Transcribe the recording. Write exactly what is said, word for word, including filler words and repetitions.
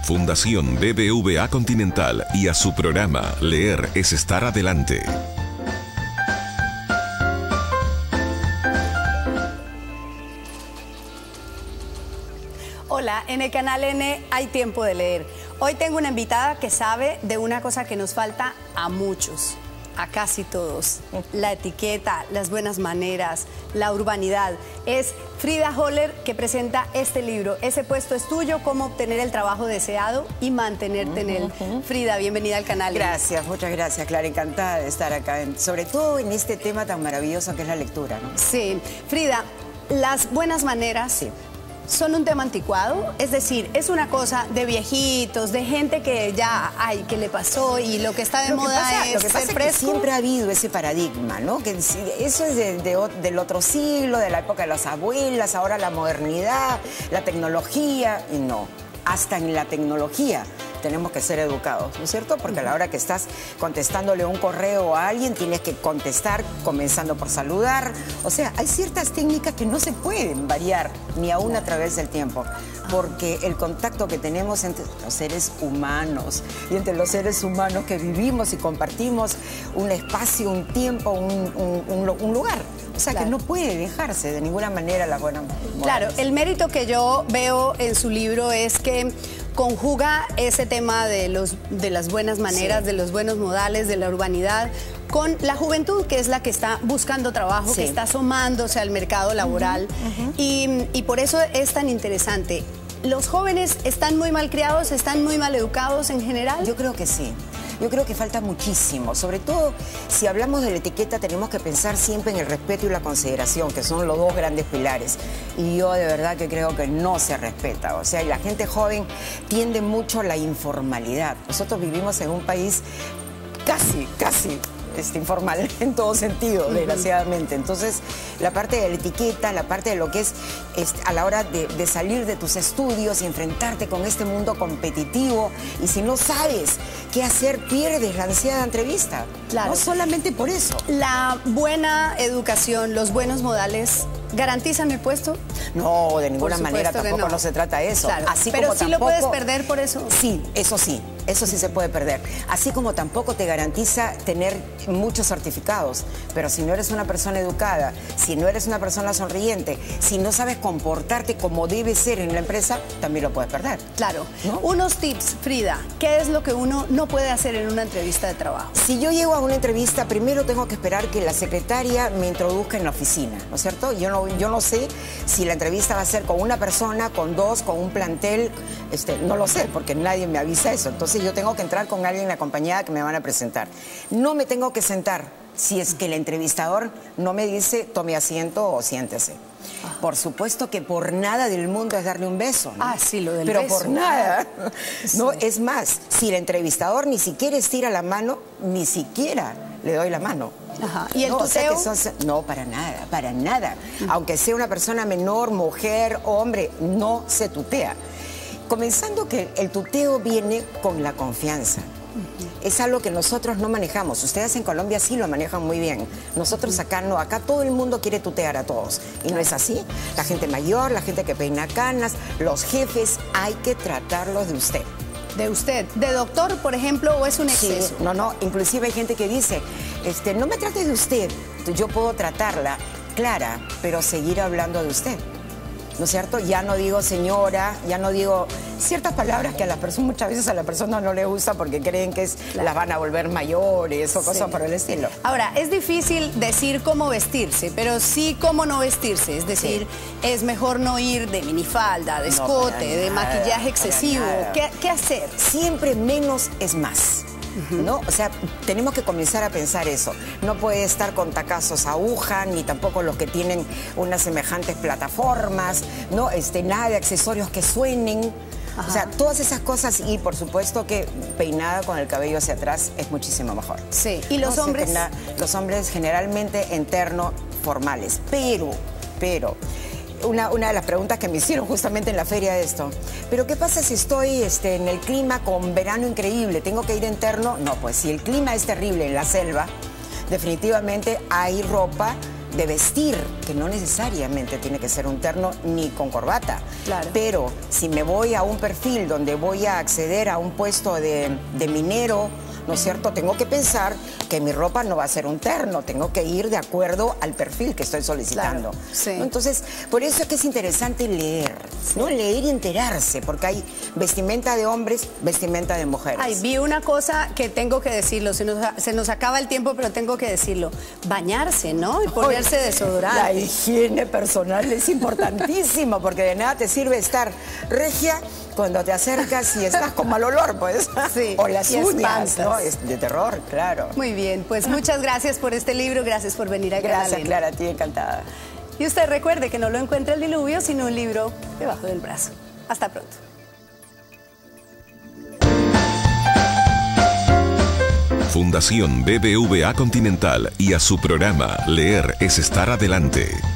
Fundación B B V A Continental y a su programa Leer es estar adelante. Hola, en el canal N hay tiempo de leer. Hoy tengo una invitada que sabe de una cosa que nos falta a muchos, a casi todos. La etiqueta, las buenas maneras, la urbanidad. Es Frida Holler que presenta este libro. Ese puesto es tuyo, cómo obtener el trabajo deseado y mantenerte uh-huh, en él. Uh-huh. Frida, bienvenida al canal. Gracias, muchas gracias, Clara. Encantada de estar acá, en, sobre todo en este tema tan maravilloso que es la lectura, ¿no? Sí. Frida, las buenas maneras... Sí. ¿Son un tema anticuado? Es decir, es una cosa de viejitos, de gente que ya, ay, ¿qué le pasó? Y lo que está de lo moda pasa, es Lo que pasa ser es que siempre ha habido ese paradigma, ¿no? Que eso es de, de, del otro siglo, de la época de las abuelas, ahora la modernidad, la tecnología, y no, hasta en la tecnología tenemos que ser educados, ¿no es cierto? Porque a la hora que estás contestándole un correo a alguien, tienes que contestar comenzando por saludar. O sea, hay ciertas técnicas que no se pueden variar ni aún a través del tiempo, porque el contacto que tenemos entre los seres humanos y entre los seres humanos que vivimos y compartimos un espacio, un tiempo, un, un, un, un lugar. O sea, claro, que no puede dejarse de ninguna manera la buena moda. Claro, el mérito que yo veo en su libro es que conjuga ese tema de, los, de las buenas maneras, sí, de los buenos modales, de la urbanidad, con la juventud, que es la que está buscando trabajo, sí, que está asomándose al mercado laboral. Uh-huh, uh-huh. y, y por eso es tan interesante. ¿Los jóvenes están muy mal criados, están muy mal educados en general? Yo creo que sí. Yo creo que falta muchísimo. Sobre todo, si hablamos de la etiqueta, tenemos que pensar siempre en el respeto y la consideración, que son los dos grandes pilares. Y yo de verdad que creo que no se respeta. O sea, y la gente joven tiende mucho a la informalidad. Nosotros vivimos en un país casi, casi... Este, informal en todo sentido, uh-huh, desgraciadamente. Entonces, la parte de la etiqueta, la parte de lo que es este, a la hora de, de salir de tus estudios y enfrentarte con este mundo competitivo, y si no sabes qué hacer, pierdes la ansiada entrevista. Claro. No solamente por eso. La buena educación, los buenos modales, ¿garantizan el puesto? No, de ninguna manera, tampoco no. no se trata de eso. Claro. Así Pero como sí tampoco, lo puedes perder por eso. Sí, eso sí, eso sí se puede perder. Así como tampoco te garantiza tener muchos certificados, pero si no eres una persona educada, si no eres una persona sonriente, si no sabes comportarte como debe ser en la empresa, también lo puedes perder. Claro. ¿No? Unos tips, Frida, ¿qué es lo que uno no puede hacer en una entrevista de trabajo? Si yo llego a una entrevista, primero tengo que esperar que la secretaria me introduzca en la oficina, ¿no es cierto? Yo no, yo no sé si la entrevista va a ser con una persona, con dos, con un plantel, este, no lo sé, porque nadie me avisa eso. Entonces yo tengo que entrar con alguien acompañada que me van a presentar. No me tengo que sentar si es que el entrevistador no me dice tome asiento o siéntese. Ah. Por supuesto que por nada del mundo es darle un beso, ¿no? Ah, sí, lo del Pero beso. por nada. Sí. No, es más, si el entrevistador ni siquiera estira la mano, ni siquiera le doy la mano. Ajá. ¿Y el no, tuteo? O sea que son, no, para nada, para nada. Uh-huh. Aunque sea una persona menor, mujer, hombre, no se tutea. Comenzando que el tuteo viene con la confianza. Uh-huh. Es algo que nosotros no manejamos. Ustedes en Colombia sí lo manejan muy bien. Nosotros acá no. Acá todo el mundo quiere tutear a todos. Y no es así. La gente mayor, la gente que peina canas, los jefes, hay que tratarlos de usted. ¿De usted? ¿De doctor, por ejemplo, o es un exceso? Sí, no, no. Inclusive hay gente que dice, este, no me trate de usted. Yo puedo tratarla, Clara, pero seguir hablando de usted. ¿No es cierto? Ya no digo señora, ya no digo ciertas palabras que a la persona, muchas veces a la persona no le gusta porque creen que es, claro, las van a volver mayores o cosas, sí, por el estilo. Ahora, es difícil decir cómo vestirse, pero sí cómo no vestirse. Es decir, sí, es mejor no ir de minifalda, de escote, no, de nada, maquillaje excesivo. ¿Qué, ¿Qué hacer? Siempre menos es más. Uh-huh. ¿No? O sea, tenemos que comenzar a pensar eso. No puede estar con tacazos aguja, ni tampoco los que tienen unas semejantes plataformas, ¿no? Este, nada de accesorios que suenen. Ajá. O sea, todas esas cosas, y por supuesto que peinada con el cabello hacia atrás es muchísimo mejor. Sí. ¿Y los ¿No? hombres? Se, los hombres generalmente en terno formales, pero, pero... Una, una de las preguntas que me hicieron justamente en la feria de esto. ¿Pero qué pasa si estoy este, en el clima con verano increíble? ¿Tengo que ir en terno? No, pues si el clima es terrible en la selva, definitivamente hay ropa de vestir, que no necesariamente tiene que ser un terno ni con corbata. Claro. Pero si me voy a un perfil donde voy a acceder a un puesto de, de minero, ¿no es cierto? Tengo que pensar que mi ropa no va a ser un terno, tengo que ir de acuerdo al perfil que estoy solicitando. Claro, sí. ¿No? Entonces, por eso es que es interesante leer, ¿no? Leer y enterarse, porque hay vestimenta de hombres, vestimenta de mujeres. Ay, vi una cosa que tengo que decirlo, se nos, se nos acaba el tiempo, pero tengo que decirlo. Bañarse, ¿no? Y ponerse Oye, desodorante. La higiene personal es importantísimo, porque de nada te sirve estar regia cuando te acercas y estás con mal olor, pues. Sí, o las y uñas, espantas. ¿no? Es de terror, claro. Muy bien, pues muchas gracias por este libro, gracias por venir a Gracias, Catalina. Clara, a ti encantada. Y usted recuerde que no lo encuentra el diluvio, sino un libro debajo del brazo. Hasta pronto. Fundación B B V A Continental y a su programa Leer es estar adelante.